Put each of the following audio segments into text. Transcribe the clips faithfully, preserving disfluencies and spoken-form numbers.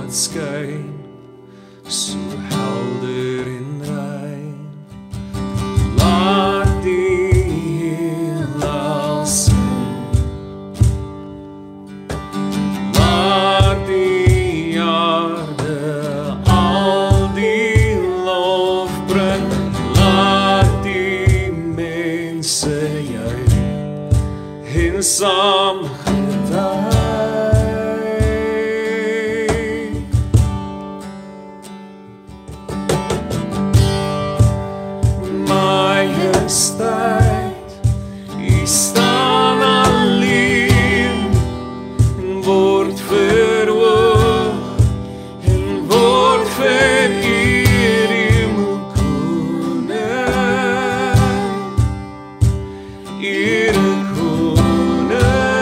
wat skyn, so helder en rein. Laat die heelal sing, laat die aarde al die lof bring, laat die mense juig en saam getuig. Majesteit, U staan alleen en word verhoog en word vereer, Hemelkoning, Here Koning.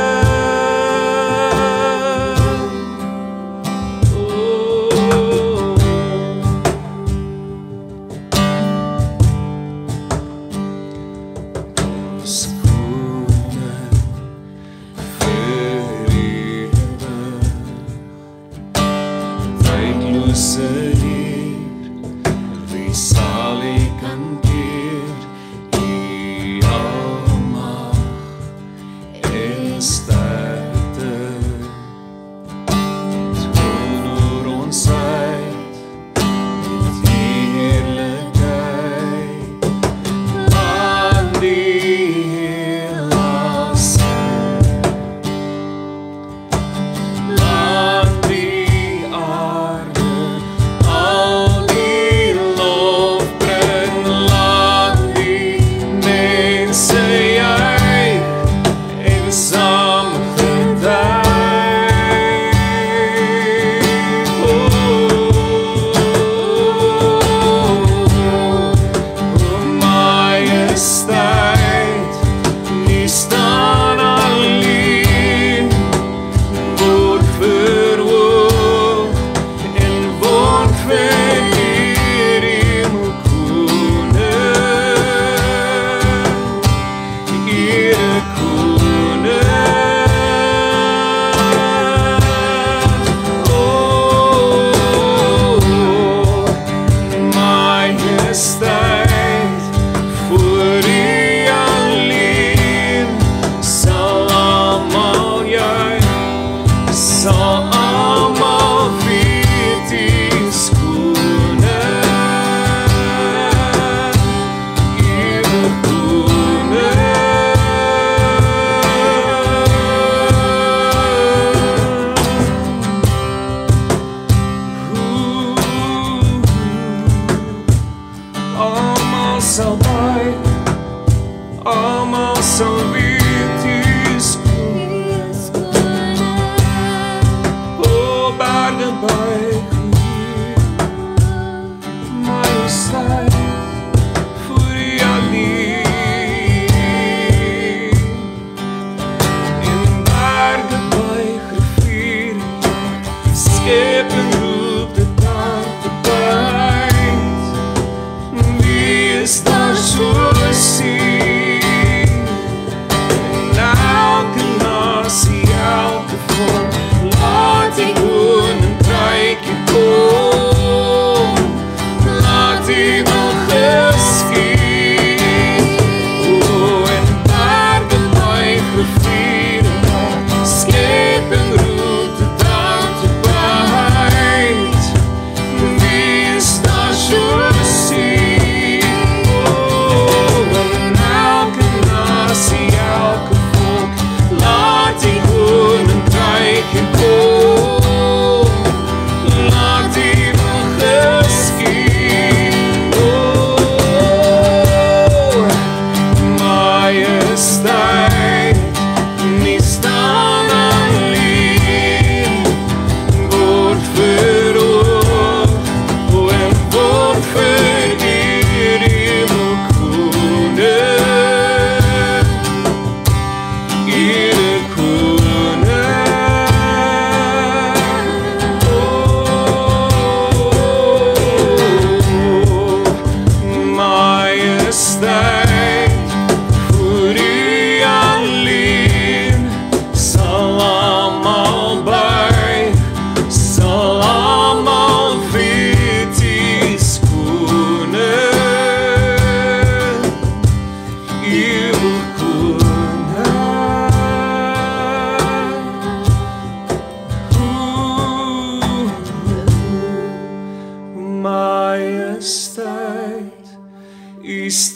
Oh. Ons voeten verewig, tydlose Heer, wie sal U kan keer? U almag en sterkte, toon oor ons uit met U heerlikheid. Laat die heelal sing, laat die aarde al die lof bring, laat die mense juig en saam getuig. O Majesteit, U staan alleen, word verhoog en word vereer, Hemelkoning, Here Koning. Oh, Majesteit, voor U alleen sal almal juig, sal almal weet U is koning, Here Koning. Almal sal buig, almal sal weet U is koning. O berge buig hier, Majesteit, voor U alleen. En berge buig rivier, skepen roep dit aan te buit. Wie is daar soos U? In elke nasie, elke volk, laat die koninkryk kom, laat die wil geskied. O, en berge buig riviere, skepen roep dit aan te buit. Wie is daar soos U? Oh, in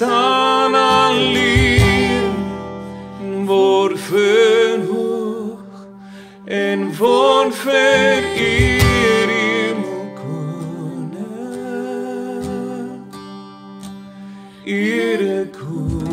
staan alleen en word verhoog en word vereer, Hemel Koning, Here Koning.